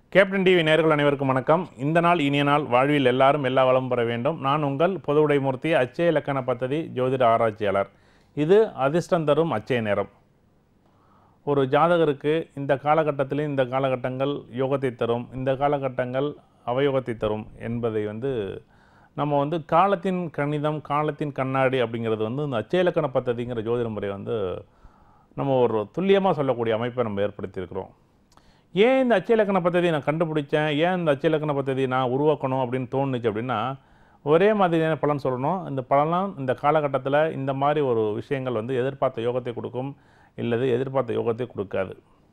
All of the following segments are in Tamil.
கேப்டன் டிவி நேயர்கள் அனைவருக்கும் வணக்கம். இந்த நாள் இனிய நாள், வாழ்வில் எல்லாரும் எல்லா வளமும் பெற வேண்டும். நான் உங்கள் பொதுவுடைமூர்த்தி, அச்சய இலக்கண பദ്ധதி ஜோதிட ஆராய்ச்சியாளர். இது அதிர்ஷ்டம் தரும் அச்சய நேரம். ஒரு ஜாதகருக்கு இந்த காலகட்டத்திலும் இந்த காலகட்டங்கள் யோகத்தை தரும், இந்த காலகட்டங்கள் அவயோகத்தை தரும் என்பதை நம்ம காலத்தின் கணிதம், காலத்தின் கண்ணாடி அப்படிங்கிறது இந்த அச்சய இலக்கண பദ്ധதிங்கிற ஜோதிட முறை நம்ம ஒரு துல்லியமாக சொல்லக்கூடிய அமைப்பை நம்ம ஏற்படுத்தியிருக்கிறோம். ஏன் இந்த அச்சய இலக்கண பദ്ധதி நான் கண்டுபிடிச்சேன், ஏன் இந்த அச்சய இலக்கண பദ്ധதி நான் உருவாக்கணும் அப்படின்னு தோணுச்சு அப்படின்னா, ஒரே மாதிரியான பலன் சொல்லணும். இந்த பலன்லாம் இந்த காலகட்டத்தில் இந்த மாதிரி ஒரு விஷயங்கள் எதிர்பார்த்த யோகத்தை கொடுக்கும், இல்லது எதிர்பார்த்த யோகத்தை கொடுக்காது.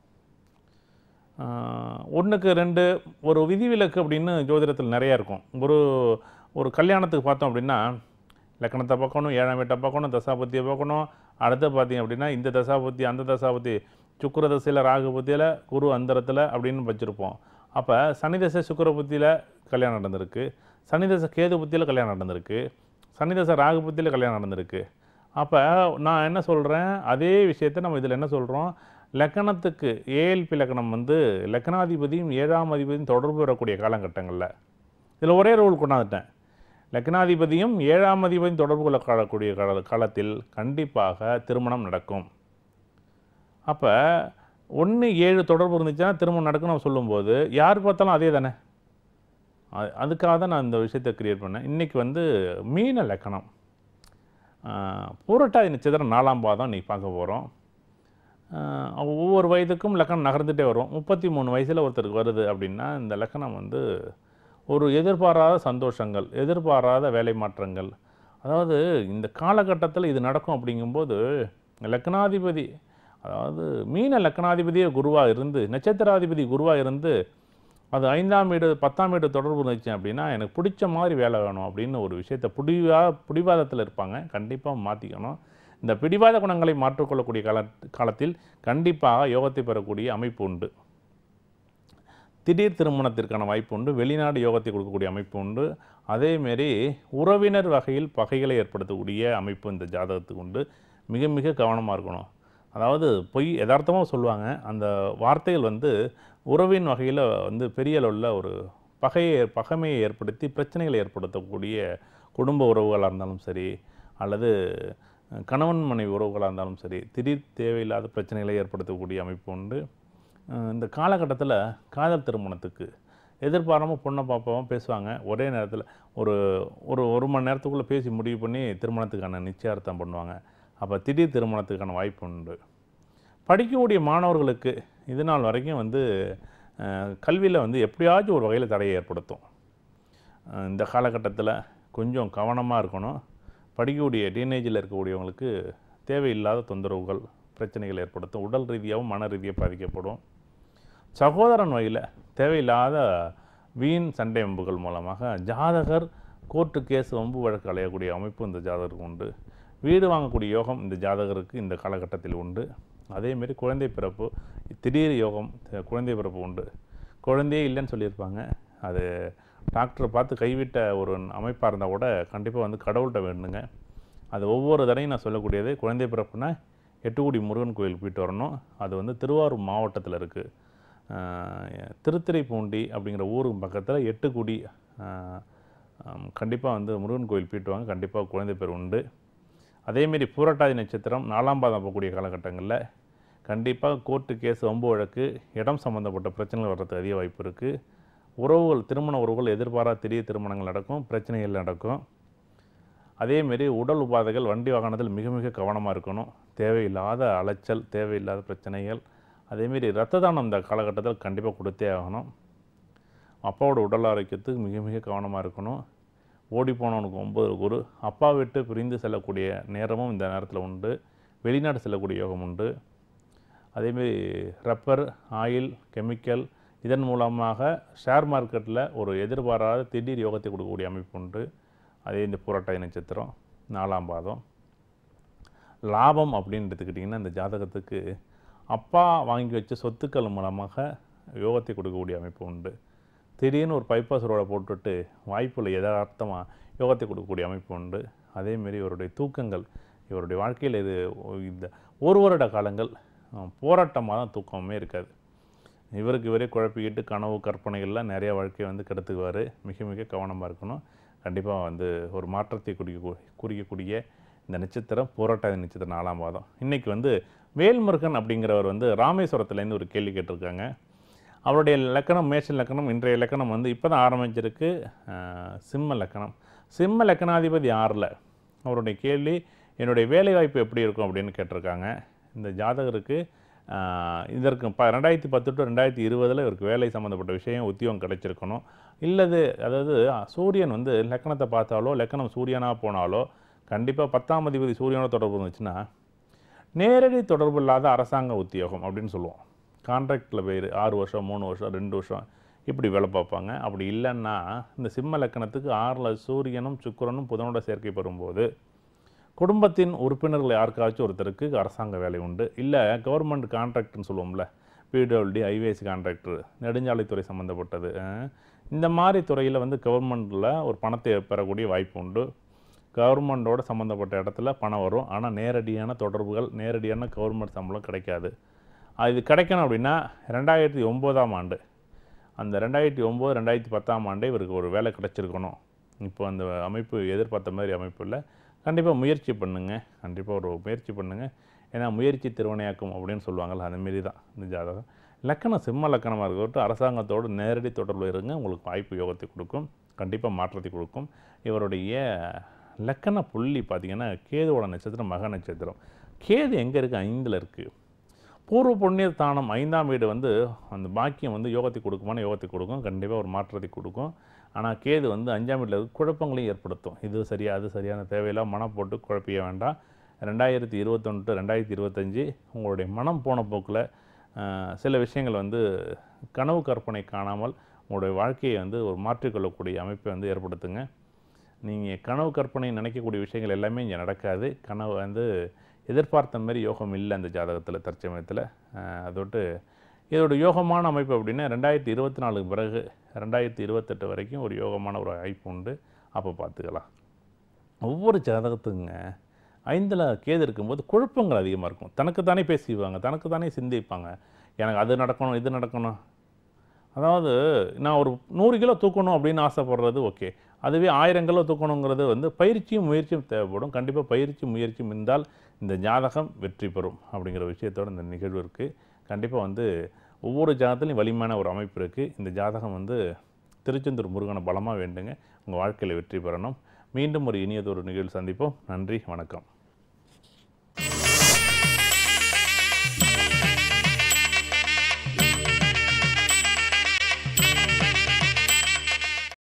1க்கு 2 ஒரு விதிவிலக்கு அப்படின்னு ஜோதிடத்தில் நிறையா இருக்கும். ஒரு கல்யாணத்துக்கு பார்த்தோம் அப்படின்னா, லக்கணத்தை பார்க்கணும், 7ஆம் வீட்டை பார்க்கணும், தசாபத்தியை பார்க்கணும். அடுத்து பார்த்தீங்க அப்படின்னா இந்த தசாபத்தி அந்த தசாபத்தி சுக்கிர தசையில் ராகு புத்தியில் குரு அந்தரத்தில் அப்படின்னு வச்சுருப்போம். அப்போ சனி தசை சுக்கிர புத்தியில் கல்யாணம் நடந்திருக்கு, சனி தசை கேது புத்தியில் கல்யாணம் நடந்திருக்கு, சனி தசை ராகு புத்தியில் கல்யாணம் நடந்திருக்கு. அப்போ நான் என்ன சொல்கிறேன், அதே விஷயத்தை நம்ம இதில் என்ன சொல்கிறோம், லக்கணத்துக்கு ஏஎல்பி லக்கணம் லக்கணாதிபதியும் 7ஆம் அதிபதியும் தொடர்பு வரக்கூடிய காலகட்டங்களில் இதில் ஒரே ரூல் கொண்டாந்துட்டேன். லக்னாதிபதியும் 7ஆம் அதிபதியும் தொடர்பு கொள்ளக்கூடிய காலத்தில் கண்டிப்பாக திருமணம் நடக்கும். அப்போ 1-7 தொடர்பு இருந்துச்சுன்னா திருமணம் நடக்குன்னு நம்ம சொல்லும்போது யார் பார்த்தாலும் அதே தானே. அதுக்காக தான் நான் இந்த விஷயத்தை கிரியேட் பண்ணேன். இன்றைக்கி மீன லக்கணம், பூரட்டாதி நட்சத்திரம் 4ஆம் பாதம் இன்றைக்கி பார்க்க போகிறோம். ஒவ்வொரு வயதுக்கும் லக்கணம் நகர்ந்துகிட்டே வரும். 33 வயசில் ஒருத்தருக்கு வருது அப்படின்னா இந்த லக்கணம் ஒரு எதிர்பாராத சந்தோஷங்கள், எதிர்பாராத வேலை மாற்றங்கள், அதாவது இந்த காலகட்டத்தில் இது நடக்கும். அப்படிங்கும்போது லக்னாதிபதி, அதாவது மீன லக்னாதிபதியே குருவாக இருந்து, நட்சத்திராதிபதி குருவாக இருந்து, அது 5ஆம் வீடு 10ஆம் வீடு தொடர்பு இருந்துச்சு அப்படின்னா எனக்கு பிடிச்ச மாதிரி வேலை வேணும் அப்படின்னு ஒரு விஷயத்தை பிடிவாதத்தில் இருப்பாங்க. கண்டிப்பாக மாற்றிக்கணும். இந்த பிடிவாத குணங்களை மாற்றிக்கொள்ளக்கூடிய காலத்தில் கண்டிப்பாக யோகத்தை பெறக்கூடிய அமைப்பு உண்டு. திடீர் திருமணத்திற்கான வாய்ப்பு உண்டு, வெளிநாடு யோகத்தை கொடுக்கக்கூடிய அமைப்பு உண்டு. அதேமாரி உறவினர் வகையில் பகைகளை ஏற்படுத்தக்கூடிய அமைப்பு இந்த ஜாதகத்துக்கு உண்டு. மிக மிக கவனமாக இருக்கணும். அதாவது பொய் யதார்த்தமாக சொல்லுவாங்க, அந்த வார்த்தைகள் உறவின் வகையில் பெரிய அளவில் ஒரு பகைமையை ஏற்படுத்தி பிரச்சனைகளை ஏற்படுத்தக்கூடிய குடும்ப உறவுகளாக இருந்தாலும் சரி, அல்லது கணவன் மனைவி உறவுகளாக இருந்தாலும் சரி, திடீர் தேவையில்லாத பிரச்சனைகளை ஏற்படுத்தக்கூடிய அமைப்பு உண்டு. இந்த காலகட்டத்தில் காதல் திருமணத்துக்கு எதிர்பாராமல் பொண்ணை பாப்பாவும் பேசுவாங்க. ஒரே நேரத்தில் ஒரு மணி நேரத்துக்குள்ளே பேசி முடிவு பண்ணி திருமணத்துக்கான நிச்சயார்த்தம் பண்ணுவாங்க. அப்போ திடீர் திருமணத்துக்கான வாய்ப்பு உண்டு. படிக்கக்கூடிய மாணவர்களுக்கு இது நாள் வரைக்கும் கல்வியில் எப்படியாச்சும் ஒரு வகையில் தடையை ஏற்படுத்தும். இந்த காலகட்டத்தில் கொஞ்சம் கவனமாக இருக்கணும். படிக்கக்கூடிய டீனேஜில் இருக்கக்கூடியவங்களுக்கு தேவையில்லாத தொந்தரவுகள், பிரச்சனைகள் ஏற்படுத்தும். உடல் ரீதியாகவும் மன ரீதியாக பாதிக்கப்படும். சகோதரன் வகையில் தேவையில்லாத வீண் சண்டை வம்புகள் மூலமாக ஜாதகர் கோர்ட்டு கேஸ் வம்பு வழக்கு அலையக்கூடிய அமைப்பு இந்த ஜாதகருக்கு உண்டு. வீடு வாங்கக்கூடிய யோகம் இந்த ஜாதகருக்கு இந்த காலகட்டத்தில் உண்டு. அதேமாரி குழந்தை பிறப்பு, திடீர் யோகம், குழந்தை பிறப்பு உண்டு. குழந்தையே இல்லைன்னு சொல்லியிருப்பாங்க, அது டாக்டரை பார்த்து கைவிட்ட ஒரு அமைப்பாக இருந்தால் கூட கண்டிப்பாக கடவுள்கிட்ட வேண்டுங்க. அது ஒவ்வொரு தடையும் நான் சொல்லக்கூடியது. குழந்தை பிறப்புனா எட்டுக்குடி முருகன் கோயில் போயிட்டு வரணும். அது திருவாரூர் மாவட்டத்தில் இருக்குது. திருத்துறைப்பூண்டி அப்படிங்கிற ஊருக்கு பக்கத்தில் எட்டுக்குடி, கண்டிப்பாக முருகன் கோயில் போயிட்டு வாங்க, கண்டிப்பாக குழந்தை பேர் உண்டு. அதேமாரி பூரட்டாதி நட்சத்திரம் 4ஆம் பாதம் போகக்கூடிய காலகட்டங்களில் கண்டிப்பாக கோர்ட்டு கேஸ் வம்பு வழக்கு, இடம் சம்மந்தப்பட்ட பிரச்சனைகள் வர்றதுக்கு அதிக வாய்ப்பு இருக்குது. உறவுகள், திருமண உறவுகள் எதிர்பாராத திடீர் திருமணங்கள் நடக்கும், பிரச்சனைகள் நடக்கும். அதேமாரி உடல் உபாதைகள், வண்டி வாகனத்தில் மிக மிக கவனமாக இருக்கணும். தேவையில்லாத அலைச்சல், தேவையில்லாத பிரச்சனைகள். அதேமாரி இரத்த தானம் இந்த காலகட்டத்தில் கண்டிப்பாக கொடுத்தே ஆகணும். அப்பாவோட உடல் ஆரோக்கியத்துக்கு மிக மிக கவனமாக இருக்கணும். ஓடி போனவனுக்கு 9 குரு. அப்பா விட்டு பிரிந்து செல்லக்கூடிய நேரமும் இந்த நேரத்தில் உண்டு. வெளிநாடு செல்லக்கூடிய யோகம் உண்டு. அதேமாரி ரப்பர், ஆயில், கெமிக்கல் இதன் மூலமாக ஷேர் மார்க்கெட்டில் ஒரு எதிர்பாராத திடீர் யோகத்தை கொடுக்கக்கூடிய அமைப்பு உண்டு. அதே இந்த புரட்டாதி நட்சத்திரம் 4ஆம் பாதம். லாபம் அப்படின்னு எடுத்துக்கிட்டிங்கன்னா இந்த ஜாதகத்துக்கு அப்பா வாங்கி வச்ச சொத்துக்கள் மூலமாக யோகத்தை கொடுக்கக்கூடிய அமைப்பு உண்டு. திடீர்னு ஒரு பைபாஸ் ரோடை போட்டுவிட்டு வாய்ப்பில் யதார்த்தமாக யோகத்தை கொடுக்கக்கூடிய அமைப்பு உண்டு. அதேமாரி இவருடைய தூக்கங்கள், இவருடைய வாழ்க்கையில் இந்த ஒரு வருட காலங்கள் போராட்டமாக தான், தூக்கமே இருக்காது. இவருக்கு இவரே குழப்பிக்கிட்டு கனவு கற்பனைகள்லாம் நிறைய வாழ்க்கையை வந்து கெடுத்துக்குவார். மிக மிக கவனமாக இருக்கணும். கண்டிப்பாக வந்து ஒரு மாற்றத்தை குறிக்கக்கூடிய இந்த நட்சத்திரம் பூரட்டாதி நட்சத்திரம் 4ஆம் பாதம். இன்றைக்கி வந்து வேல்முருகன் அப்படிங்கிறவர் வந்து ராமேஸ்வரத்துலேருந்து ஒரு கேள்வி கேட்டிருக்காங்க. அவருடைய லக்கணம் மேஷ லக்கணம். இன்றைய லக்கணம் வந்து இப்போ தான் ஆரம்பிச்சிருக்கு. சிம்ம லக்கணம். சிம்ம லக்கணாதிபதி 6ல். அவருடைய கேள்வி, என்னுடைய வேலைவாய்ப்பு எப்படி இருக்கும் அப்படின்னு கேட்டிருக்காங்க. இந்த ஜாதகருக்கு இதற்கு 2010 to 2020 இவருக்கு வேலை சம்மந்தப்பட்ட விஷயம் உத்தியோகம் கிடைச்சிருக்கணும். இல்லது அதாவது சூரியன் வந்து லக்கணத்தை பார்த்தாலோ லக்கணம் சூரியனாக போனாலோ கண்டிப்பாக 10ஆம் அதிபதி சூரியனோட தொடர்பு இருந்துச்சுன்னா நேரடி தொடர்பு இல்லாத அரசாங்க உத்தியோகம் அப்படின்னு சொல்லுவோம். கான்ட்ராக்டில் போய் 6 வருஷம் 3 வருஷம் 2 வருஷம் இப்படி வேலை பார்ப்பாங்க. அப்படி இல்லைன்னா இந்த சிம்ம லக்கணத்துக்கு 6ல் சூரியனும் சுக்கிரனும் புதனோட சேர்க்கை பெறும்போது குடும்பத்தின் உறுப்பினர்கள் யாருக்காச்சும் ஒருத்தருக்கு அரசாங்க வேலை உண்டு. இல்லை கவர்மெண்ட் கான்ட்ராக்ட்னு சொல்லுவோம்ல, பிடபிள்யூடி, ஐவேஎஸ் கான்ட்ராக்டர், நெடுஞ்சாலைத்துறை சம்மந்தப்பட்டது, இந்த மாதிரி துறையில் வந்து கவர்மெண்ட்டில் ஒரு பணத்தை பெறக்கூடிய வாய்ப்பு உண்டு. கவர்மெண்ட்டோட சம்மந்தப்பட்ட இடத்துல பணம் வரும். ஆனால் நேரடியான தொடர்புகள், நேரடியான கவர்மெண்ட் சம்பளம் கிடைக்காது. இது கிடைக்கணும் அப்படின்னா 2009ஆம் ஆண்டு, அந்த 2009 2010ஆம் ஆண்டே இவருக்கு ஒரு வேலை கிடச்சிருக்கணும். இப்போ அந்த அமைப்பு எதிர்பார்த்த மாதிரி அமைப்பு இல்லை. கண்டிப்பாக முயற்சி பண்ணுங்கள். கண்டிப்பாக ஒரு முயற்சி பண்ணுங்கள். ஏன்னா முயற்சி திருவினையாக்கும் அப்படின்னு சொல்லுவாங்கள்ல, அந்தமாரி தான் இந்த ஜாதகம். லக்கணம் சிம்ம லக்கணமாக இருக்கட்டும், அரசாங்கத்தோடு நேரடி தொடர்பு இருங்க. உங்களுக்கு வாய்ப்பு யோகத்தை கொடுக்கும். கண்டிப்பாக மாற்றத்தை கொடுக்கும். இவருடைய லக்கண புள்ளி பார்த்திங்கன்னா கேதுவோட நட்சத்திரம் மக நட்சத்திரம். கேது எங்கே இருக்குது? 5ல் இருக்குது. பூர்வ புண்ணிய ஸ்தானம் 5ஆம் வீடு வந்து அந்த பாக்கியம் வந்து யோகத்தை கொடுக்குமான யோகத்தை கொடுக்கும். கண்டிப்பாக ஒரு மாற்றத்தை கொடுக்கும். ஆனால் கேது வந்து 5ஆம் வீட்டில் குழப்பங்களையும் ஏற்படுத்தும். இது சரியா அது சரியான தேவையில்லாம் மனம் போட்டு குழப்பிய வேண்டாம். 2021 to 2025 உங்களுடைய மனம் போன போக்கில் சில விஷயங்கள் வந்து கனவு கற்பனை காணாமல் உங்களுடைய வாழ்க்கையை வந்து ஒரு மாற்றிக்கொள்ளக்கூடிய அமைப்பை வந்து ஏற்படுத்துங்க. நீங்கள் கனவு கற்பனை நினைக்கக்கூடிய விஷயங்கள் எல்லாமே இங்கே நடக்காது. கனவு வந்து எதிர்பார்த்த மாதிரி யோகம் இல்லை அந்த ஜாதகத்தில் தற்சமயத்தில். அதோட்டு இதோட யோகமான அமைப்பு அப்படின்னா 2024 பிறகு 2028 வரைக்கும் ஒரு யோகமான ஒரு வாய்ப்பு உண்டு. அப்போ பார்த்துக்கலாம். ஒவ்வொரு ஜாதகத்துக்குங்க 5ல் கேது இருக்கும்போது குழப்பங்கள் அதிகமாக இருக்கும். தனக்கு தானே பேசிக்குவாங்க, தனக்கு தானே சிந்திப்பாங்க. எனக்கு அது நடக்கணும், இது நடக்கணும். அதாவது நான் ஒரு 100 கிலோ தூக்கணும் அப்படின்னு ஆசைப்படுறது ஓகே. அதுவே 1000 கிலோ தூக்கணுங்கிறது வந்து பயிற்சியும் முயற்சியும் தேவைப்படும். கண்டிப்பாக பயிற்சி முயற்சியும் இருந்தால் இந்த ஜாதகம் வெற்றி பெறும் அப்படிங்கிற விஷயத்தோடு இந்த நிகழ்வு இருக்குது. கண்டிப்பாக வந்து ஒவ்வொரு ஜாதகத்துலையும் வலிமையான ஒரு அமைப்பு இருக்குது. இந்த ஜாதகம் வந்து திருச்செந்தூர் முருகனை பலமாக வேண்டுங்க. உங்கள் வாழ்க்கையில் வெற்றி பெறணும். மீண்டும் ஒரு இனியதொரு நிகழ்வு சந்திப்போம். நன்றி, வணக்கம்.